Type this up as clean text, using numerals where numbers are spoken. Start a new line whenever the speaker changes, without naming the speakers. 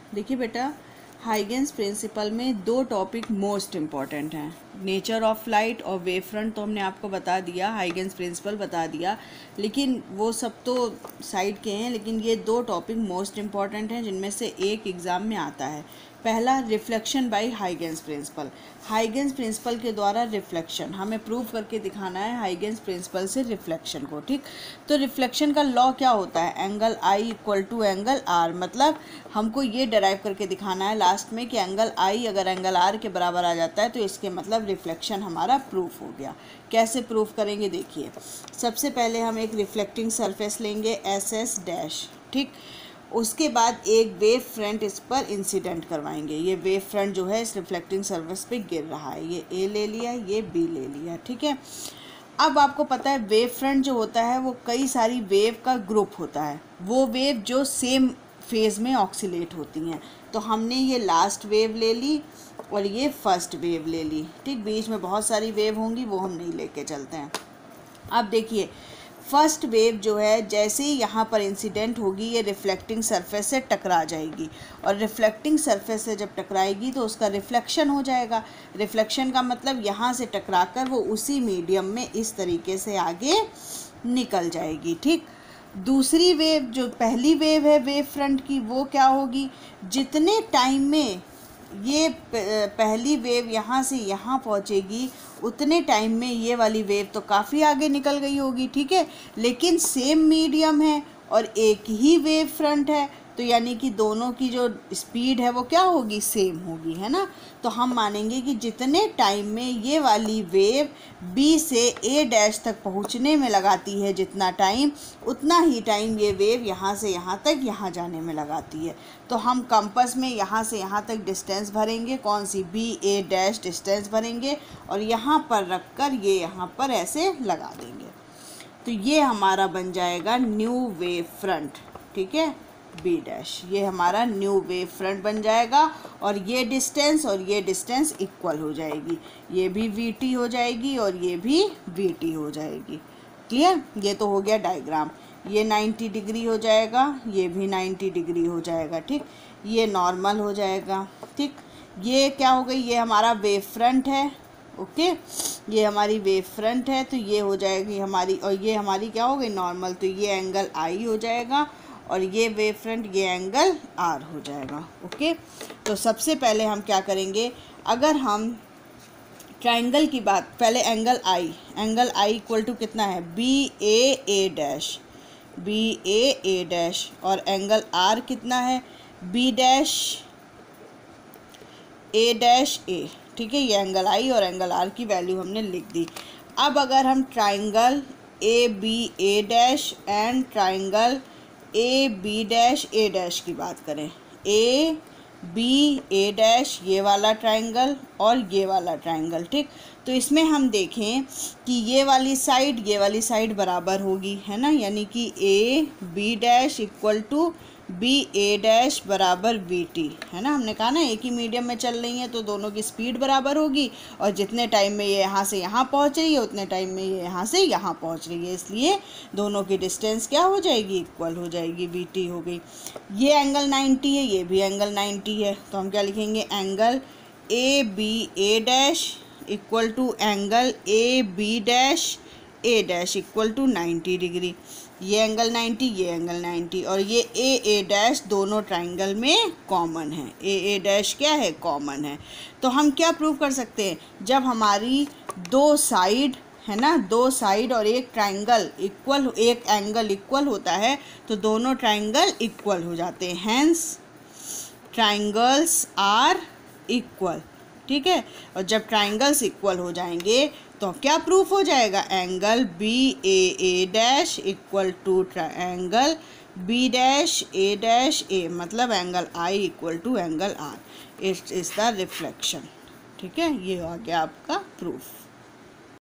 देखिए बेटा, Huygens principle में दो टॉपिक मोस्ट इम्पॉर्टेंट हैं, नेचर ऑफ लाइट और वेव फ्रंट तो हमने आपको बता दिया, हाइगेंस प्रिंसिपल बता दिया, लेकिन वो सब तो साइड के हैं। लेकिन ये दो टॉपिक मोस्ट इम्पॉर्टेंट हैं जिनमें से एक एग्ज़ाम में आता है। पहला, reflection by Huygens principle. Huygens principle के द्वारा रिफ्लेक्शन हमें प्रूव करके दिखाना है, हाइगेंस प्रिंसिपल से रिफ्लेक्शन को। ठीक, तो रिफ्लेक्शन का लॉ क्या होता है? Angle I equal to angle R. मतलब हमको ये डराइव करके दिखाना है लास्ट में कि एंगल आई अगर एंगल आर के बराबर आ जाता है तो इसके मतलब रिफ्लेक्शन हमारा प्रूफ हो गया। कैसे प्रूफ करेंगे देखिए। सबसे पहले हम एक रिफ्लेक्टिंग सरफेस लेंगे एस एस डैश। ठीक, उसके बाद एक वेव फ्रंट इस पर इंसिडेंट करवाएंगे। ये वेव फ्रंट जो है इस रिफ्लेक्टिंग सरफेस पे गिर रहा है, ये ए ले लिया, ये बी ले लिया। ठीक है, अब आपको पता है वेव फ्रंट जो होता है वो कई सारी वेव का ग्रुप होता है, वो वेव जो सेम फेज में ऑक्सीलेट होती हैं। तो हमने ये लास्ट वेव ले ली और ये फर्स्ट वेव ले ली। ठीक, बीच में बहुत सारी वेव होंगी, वो हम नहीं लेके चलते हैं। अब देखिए, फर्स्ट वेव जो है जैसे ही यहाँ पर इंसिडेंट होगी ये रिफ्लेक्टिंग सरफेस से टकरा जाएगी, और रिफ्लेक्टिंग सरफेस से जब टकराएगी तो उसका रिफ्लेक्शन हो जाएगा। रिफ्लेक्शन का मतलब यहाँ से टकराकर वो उसी मीडियम में इस तरीके से आगे निकल जाएगी। ठीक, दूसरी वेव जो पहली वेव है वेव फ्रंट की, वो क्या होगी? जितने टाइम में ये पहली वेव यहाँ से यहाँ पहुँचेगी उतने टाइम में ये वाली वेव तो काफ़ी आगे निकल गई होगी। ठीक है, लेकिन सेम मीडियम है और एक ही वेव फ्रंट है, तो यानी कि दोनों की जो स्पीड है वो क्या होगी? सेम होगी, है ना। तो हम मानेंगे कि जितने टाइम में ये वाली वेव बी से ए डैश तक पहुंचने में लगाती है जितना टाइम, उतना ही टाइम ये वेव यहाँ से यहाँ तक यहाँ जाने में लगाती है। तो हम कंपास में यहाँ से यहाँ तक डिस्टेंस भरेंगे, कौन सी? बी ए डैश डिस्टेंस भरेंगे और यहाँ पर रख कर ये यहाँ पर ऐसे लगा देंगे। तो ये हमारा बन जाएगा न्यू वेव फ्रंट। ठीक है, बी डैश, ये हमारा न्यू वेव फ्रंट बन जाएगा और ये डिस्टेंस और ये डिस्टेंस इक्वल हो जाएगी। ये भी वी टी हो जाएगी और ये भी वी टी हो जाएगी। क्लियर? ये तो हो गया डायग्राम। ये 90 डिग्री हो जाएगा, ये भी 90 डिग्री हो जाएगा। ठीक, ये नॉर्मल हो जाएगा। ठीक, ये क्या हो गई? ये हमारा वेव फ्रंट है। ओके, ये हमारी वेव फ्रंट है, तो ये हो जाएगी हमारी, और ये हमारी क्या हो गई? नॉर्मल। तो ये एंगल आई हो जाएगा और ये वेव फ्रंट, ये एंगल आर हो जाएगा। ओके, तो सबसे पहले हम क्या करेंगे, अगर हम ट्राइंगल की बात, पहले एंगल आई इक्वल टू कितना है? B A dash, B A dash, और एंगल आर कितना है? B dash A. ठीक है, ये एंगल आई और एंगल आर की वैल्यू हमने लिख दी। अब अगर हम triangle A B A dash and triangle A B dash A dash की बात करें, ए बी ए डैश, ये वाला ट्राइंगल और ये वाला ट्राइंगल। ठीक, तो इसमें हम देखें कि ये वाली साइड बराबर होगी, है ना, यानी कि A B dash equal to B A dash बराबर वी टी, है ना। हमने कहा ना एक ही मीडियम में चल रही हैं तो दोनों की स्पीड बराबर होगी, और जितने टाइम में ये यहाँ से यहाँ पहुँच रही है उतने टाइम में ये यहाँ से यहाँ पहुँच रही है, इसलिए दोनों की डिस्टेंस क्या हो जाएगी? इक्वल हो जाएगी, वी टी हो गई। ये एंगल 90 है, ये भी एंगल 90 है, तो हम क्या लिखेंगे? Angle A B A dash equal to angle A B dash A dash equal to 90 degree. ये एंगल 90, ये एंगल 90, और ये ए डैश दोनों ट्राइंगल में कॉमन है। ए डैश क्या है? कॉमन है। तो हम क्या प्रूव कर सकते हैं? जब हमारी दो साइड है ना, दो साइड और एक ट्राइंगल इक्वल, एक एंगल इक्वल होता है तो दोनों ट्राइंगल इक्वल हो जाते हैं, हैंस ट्राइंगल्स आर इक्वल। ठीक है, और जब ट्राइंगल्स इक्वल हो जाएंगे तो क्या प्रूफ हो जाएगा? Angle B A dash equal to angle B dash A, मतलब angle I equal to angle R. It is the reflection. ठीक है, ये हो गया आपका प्रूफ।